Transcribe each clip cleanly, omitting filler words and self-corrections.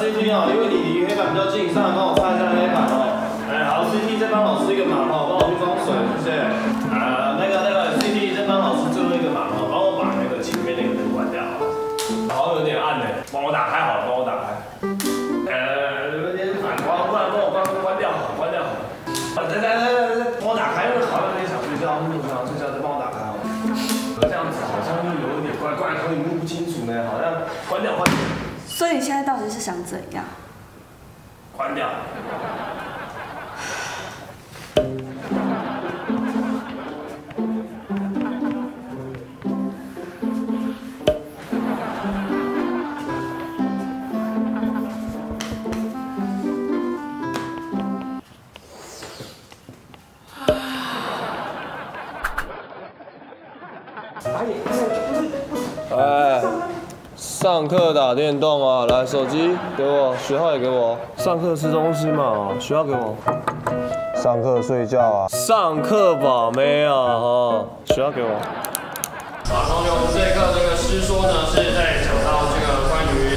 CT 哦，因为你离黑板比较近，上来帮我擦一下黑板哦。哎，好 ，CT 再帮老师一个忙哦，帮我去装水，谢谢。那个 CT 再帮老师最后一个忙哦，帮我把那个前面那个灯关掉。好像有点暗呢，帮我打开好了，帮我打开。有点反光，不然帮我关掉好，关掉好。来，帮我打开，因为好像有点想睡觉，想睡觉，再帮我打开好。这样子好像又有一点怪怪，可以摸不清楚呢，好像关掉。 所以你现在到底是想怎样？ 关掉。 哎，上课打电动啊！来，手机给我，学号也给我。上课吃东西嘛，学号给我。上课睡觉啊。上课吧，妹啊，哈，学号给我。 好，同学，我们这一课这个师说呢是在讲到这个关于。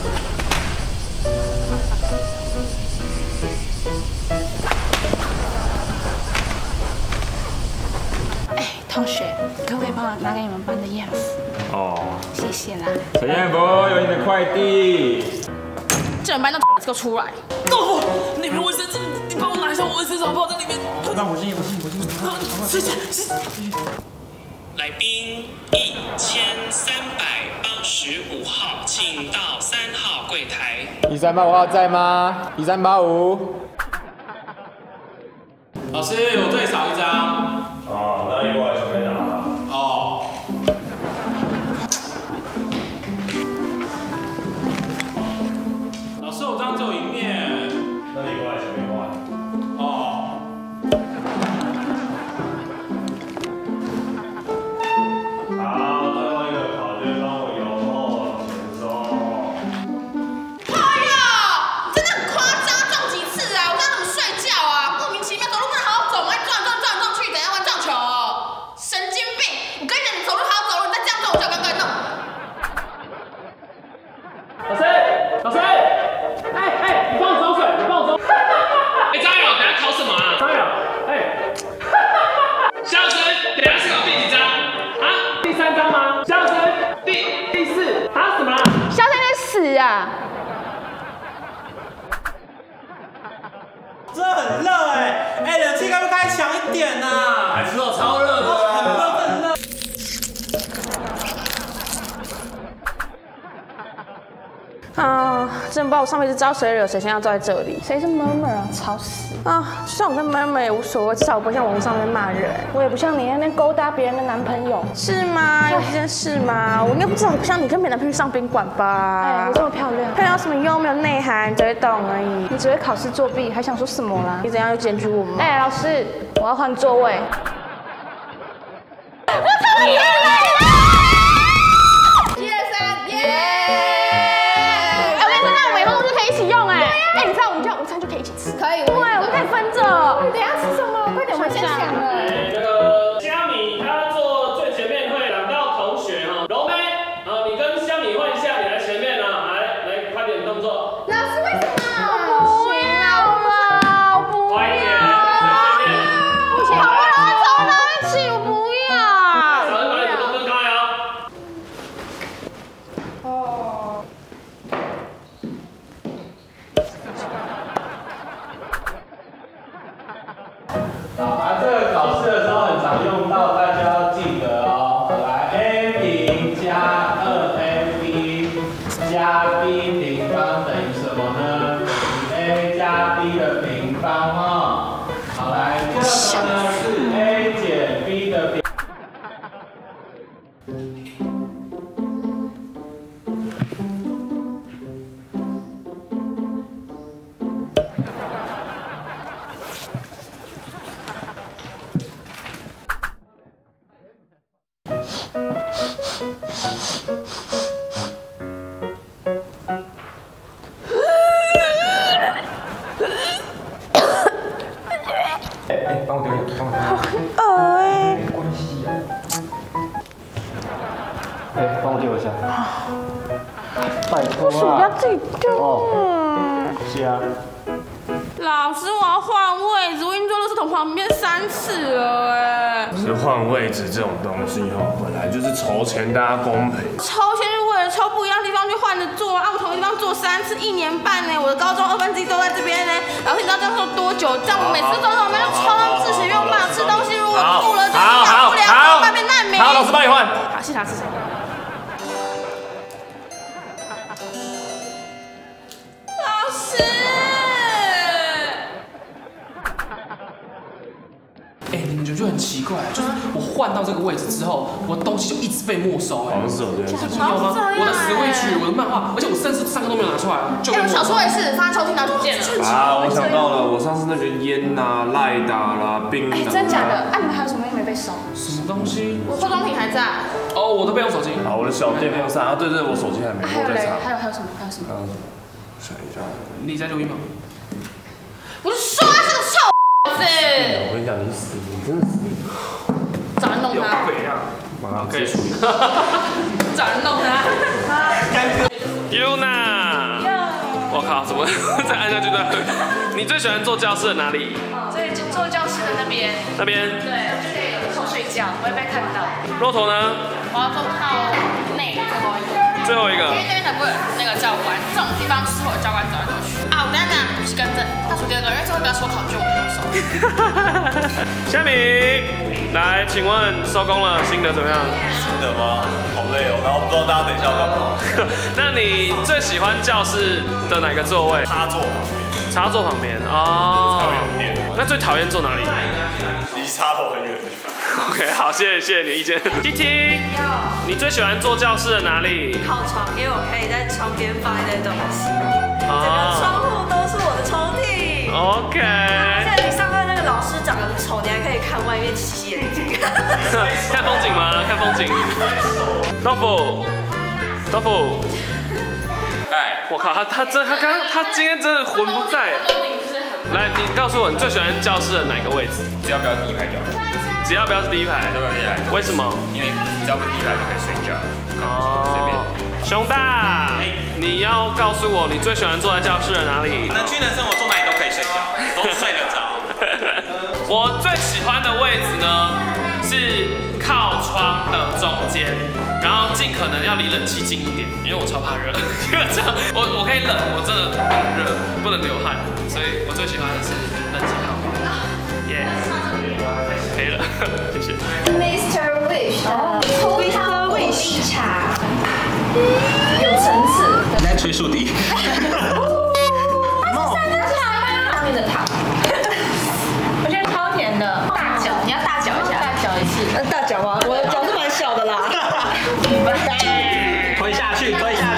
同学，可不可以帮我拿给你们班的燕子？ 哦， 谢谢啦。 陈彦福，有你的快递。 这人班都给我出来！ 豆腐，那瓶卫生纸，你帮我拿一下，我卫生纸泡在里面。 那我信。 谢谢。 来宾1385号，请到3号柜台。 1385号在吗？1385。 老师，我这里少一张。 哦，那你过来准备拿。 哦。老师，我这张只有一面。 那你过来前面换。 哦。 好，最后一个考卷帮我由后前收。 哎呀，真的很夸张，撞几次啊！我刚刚怎么睡觉啊？莫名其妙，走路不能好好走吗？撞去，怎样玩撞球哦？神经病！我跟你讲，你走路好好走路，你再这样做，我就要赶快弄。 老师，你帮我装水， 张友，等下考什么啊？ 张友， 肖老师，等下是考第几章？啊？ 第3章吗？肖老师，第4啊？什么？ 肖先生死啊！ 这很热冷气该不开强一点呐？ 还知道超热的。 很热。 啊，真不知道我上辈子招谁惹谁，现在要坐在这里。谁是 murmur 啊？吵死！啊，就算我在 murmur 也无所谓，至少我不像网络上面骂人。我也不像你那边勾搭别人的男朋友，是吗？有这件事吗？我应该不知道，不像你跟别的男朋友上宾馆吧？哎，我这么漂亮，漂亮有什么用？没有内涵，只会懂而已。你只会考试作弊，还想说什么啦？你怎样又检举我吗？哎，老师，我要换座位。我讨厌了！1、2、3，耶！你知道我们这样午餐就可以一起吃，可以，对，我们可以分着。等下吃什么？快点，我们先抢了。 那个虾米他坐最前面会挡到同学哈，柔妹，你跟虾米换一下，你来前面啊，来快点动作。 老师为什么？ 不要了，我不快一点， 不行，好不容易走到一起，我不要。 小心把你都分开啊。 这个考试的时候很常用到，大家要记得哦。来 ，a 平加2ab 加 b 平方等于什么呢？等于 a 加 b 的平方哦。好，来，这个呢是 a 减 b 的平。 帮我丢点，帮我丢点。 哎， 没关系啊。帮我丢一下。拜托啊！ 不要自己丢。 加。 老师，我要换位置，我已经坐垃圾桶旁边3次了哎。 是换位置这种东西哦，本来就是筹钱，大家公平。 抽签是为了抽不一样的地方去换着坐啊！我同一个地方坐3次，1年半呢。我的高中1/2都在这边呢。老师，你知道这样做多久？这样我每次坐旁边就超到自学用嘛，吃东西如果吐了就养不了，半边难民。 好，老师帮你换。 好，谢谢老师。老师。 哎，你们觉得就很奇怪，就是我换到这个位置之后，我的东西就一直被没收。 好像是有这件事情。 有吗？我的Switch、我的漫画，而且我甚至上课都没有拿出来，就被没收。 小说也是，放在抽屉拿不见了。 啊，我想到了，我上次那个烟呐、赖打啦、冰的。 真假的？啊，你们还有什么没被收？ 什么东西？ 我化妆品还在。 哦，我的备用手机。 啊，我的小电风扇啊，对对，我手机还没，我在查。 还有什么？ 想一下。 你在录音吗？ 我就说他是个臭子。 我跟你讲，你死，你真的死。 找人弄他。 鬼啊！ 马上可以处理。 找人弄他。 Yuna，我靠，怎么再按下去的？你最喜欢坐教室的哪里？ 对，就坐教室的那边。 那边。 对，就可以偷睡觉，不会被看到。 骆驼呢？ 我要坐靠内最后一个。 因为那边才不会有那个教官，这种地方适合教官走来走去。啊，我等下去更正，倒数第2个，因为最后一个要说考卷，我没有收。 虾米，来，请问收工了，心得怎么样？ 真的吗？好累哦，然后不知道大家等一下要干嘛。 那你最喜欢教室的哪个座位？ 插座旁边。 插座旁边哦。 才会有电。 那最讨厌坐哪里？ 离插头很远的地方。 OK， 好，谢谢你的意见。TT，你最喜欢坐教室的哪里？ 靠窗，因为我可以在窗边放一堆东西，整个窗户都是我的抽屉。 OK。 而且你上课那个老师长得很丑，你还可以看外面洗眼睛。 看风景吗？看风景。豆腐，豆腐。哎，我靠，他今天真的魂不在。来，你告诉我，你最喜欢教室的哪个位置？ 只要不要第一排就好。 只要不要是第一排。 只要不要第一排。 为什么？ 因为只要不第一排就可以睡觉。 哦。熊大，你要告诉我你最喜欢坐在教室的哪里？ 能屈能伸，我坐哪里都可以睡觉，都睡得着。 我最喜欢的位置呢是靠窗的中间，然后尽可能要离冷气近一点，因为我超怕热。基本上我可以冷，我真的不能热，不能流汗，所以我最喜欢的是冷气靠窗。耶，可以了，谢谢。 Mr. Wish 抽汤味绿茶，有层次。 你在吹树笛。 上面的糖，我觉得超甜的。大嚼，你要大嚼一下，大嚼一次。 大脚吗？我的脚是蛮小的啦。 推下去，推下